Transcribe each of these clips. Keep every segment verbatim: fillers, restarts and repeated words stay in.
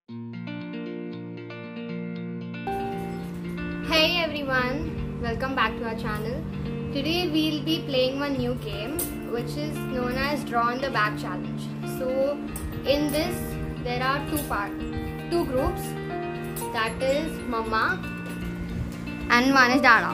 Hey everyone, welcome back to our channel. Today we'll be playing one new game which is known as Draw on the Back Challenge. So in this there are two part, two groups, that is Mama and one is Dada.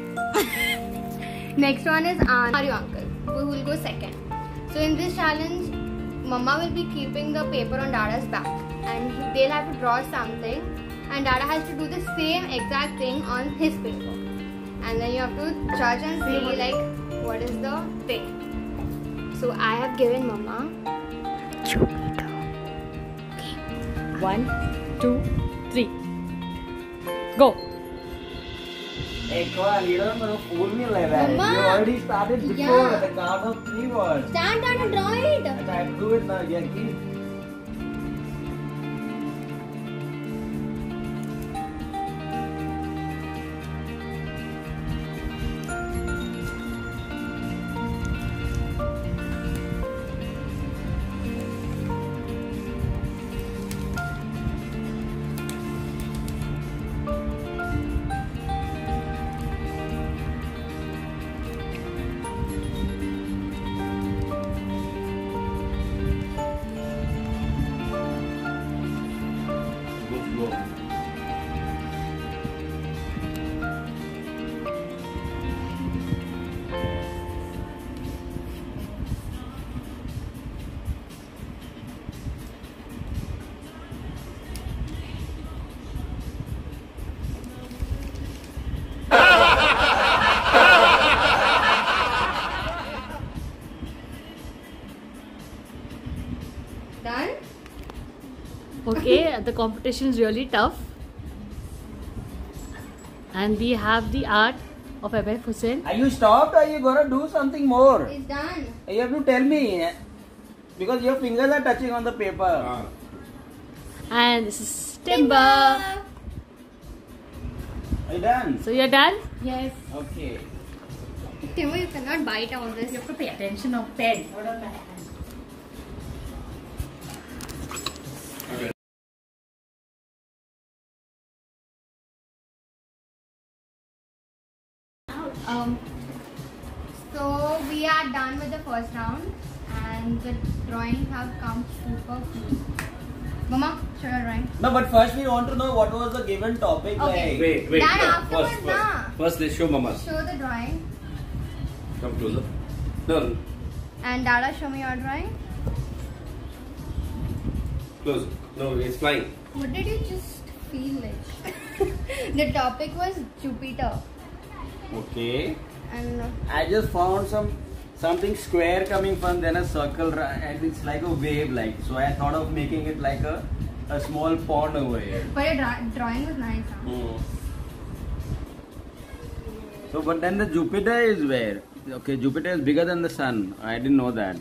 Next one is Mario Uncle, who will go second. So in this challenge, Mama will be keeping the paper on Dada's back and they'll have to draw something and Dada has to do the same exact thing on his paper. And then you have to judge and see like what is the thing. So I have given Mama Jupiter. Okay. One, two, three. Go. Hey, come on, you don't want to fool me like that. Mama. You already started before Yeah. at the count of three words. Stand Dada, draw it. And I do it now, Jackie. Done? Okay, the competition is really tough. And we have the art of Abhay Hussain. Are you stopped or are you gonna do something more? It's done. You have to tell me. Because your fingers are touching on the paper. And this is Timber. Are you done? So you're done? Yes. Okay. Timber, you cannot bite on this. You have to pay attention of pen. What on my hand? Um, so we are done with the first round and the drawings have come super few. Mama, show your drawing. No, but first we want to know what was the given topic. Okay. Like. Wait, wait. Dad, no, afterwards, first, na. first, first, let's show Mama. Show the drawing. Come closer. No, And Dada, show me your drawing. close. No, it's flying. What did you just feel like? The topic was Jupiter. Okay. And uh, I just found some something square coming from then a circle ri- and it's like a wave like. So I thought of making it like a, a small pond over here. but your dra drawing was nice, huh? Hmm. So but then the Jupiter is where? Okay, Jupiter is bigger than the sun. I didn't know that.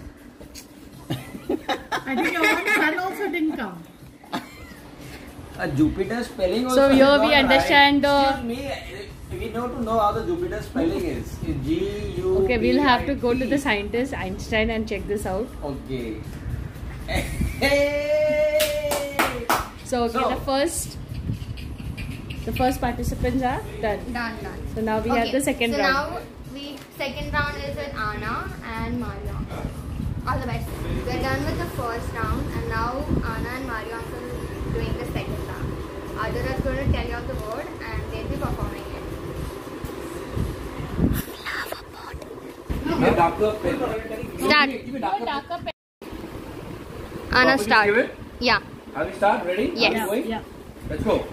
I think your one son also didn't come. A Jupiter spelling also So is here not we understand right. the- Excuse me, we know to know how the Jupiter spelling is. It's G U Okay, P we'll have I to go to T. the scientist Einstein and check this out. Okay. Hey! So okay, So- the first the first participants are done. Done, done. So now we have the second so round. now we second round is with Anna and Mario. All the best. We're done with the first round and now Anna and Mario are doing the second round. Adara is going to tell you out the word and they'll be performing it. Give darker pen. Start. Give me darker pen. Anna, Properly start. give it? Yeah. Are we start? Ready? Yes. Are we going? Yeah. Let's go.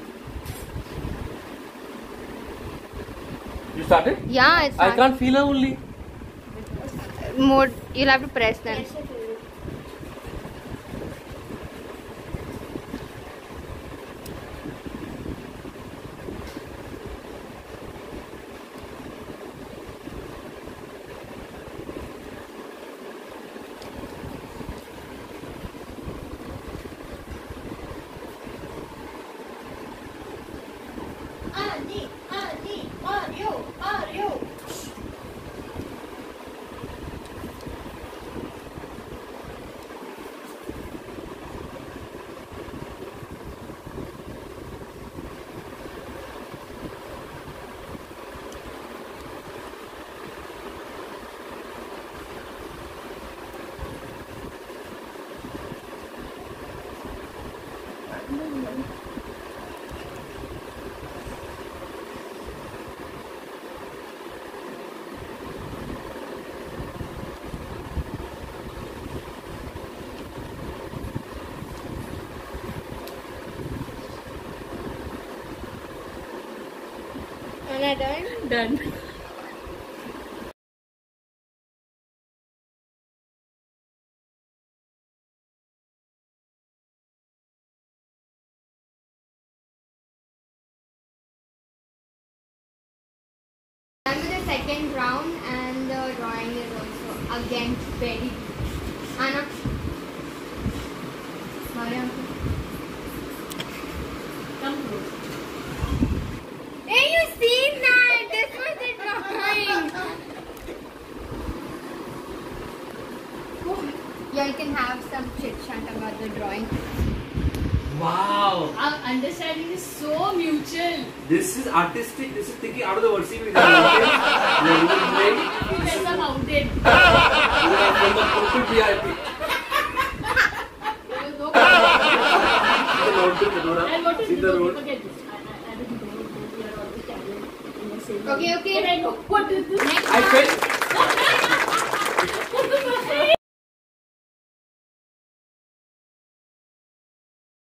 You started? Yeah, it's I not can't feel her only. more. You'll have to press then. Anna done? Done. Done with the second round, and the drawing is also again very good. Anna. Mariam. Come close. Hey, you seen that? This was the drawing. Y'all can have some chit chat about the drawing. Wow. Our understanding is so mutual. This is artistic. This is thinking out of the world. See, we are You guys are mounted. from the pulpit V I P. There was no The mountain, the road. And what is See this? the Okay, road. forget this. I, I, I don't know. We are always carrying in the same. Okay, okay. But I know what is this. Next I round. felt